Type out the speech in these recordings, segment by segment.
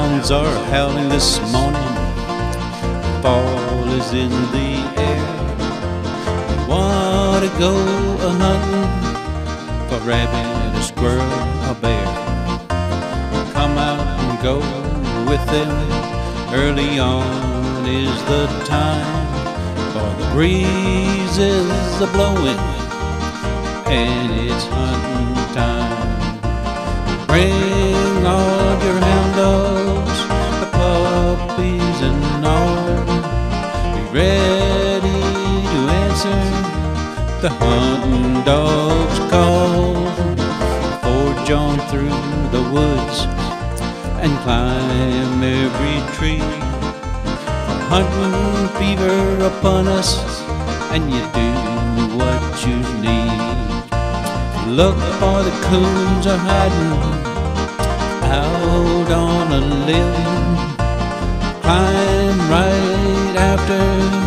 hounds are howling this morning. Fall is in the air. We want to go a-hunting for rabbit, a squirrel, a bear. Come out and go with them. Early on is the time, for the breeze is a-blowing and it's hunting time. Bring all your hound dogs, the puppies and all. Be ready to answer the hunting dog's call. Forge on through the woods and climb every tree. Hunting fever upon us, and you do what you need. Look, for the coons are hiding out on a limb. Climb right after,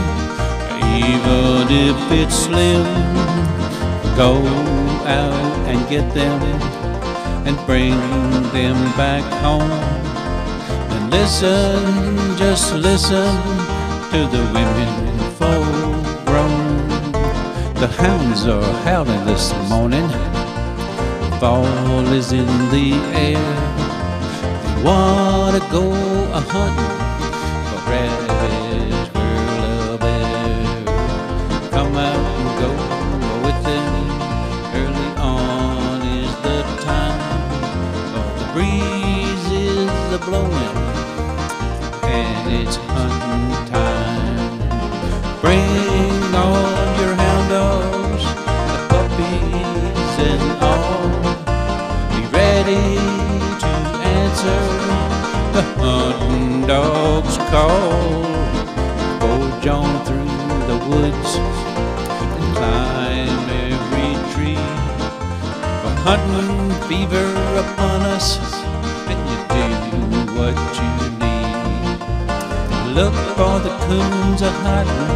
even if it's slim. Go out and get them and bring them back home. And listen, just listen to the women full grown. The hounds are howling this morning. Fall is in the air. They want to go a-hunting for rabbit, squirrel, a bear. Come out and go with them. Early on is the time, for the breeze is a-blowing and it's hunting time. Bring all your hound dogs, the puppies and all. Be ready to answer the hunting dog's call. Forge on through the woods and climb every tree. For hunting fever upon us, and you do what you need. Look, for the coons are hiding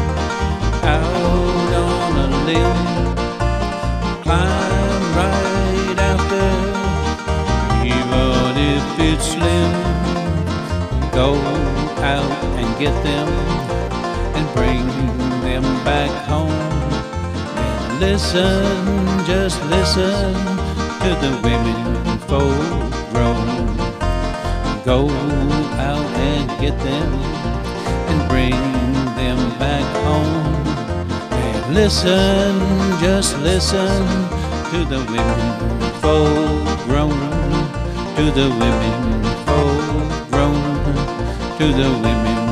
out on a limb. Climb right after, even if it's slim. Go out and get them and bring them back home. And listen, just listen to the women full grown. Go out and get them and bring them back home. And listen, just listen to the women full grown. To the women full grown. To the women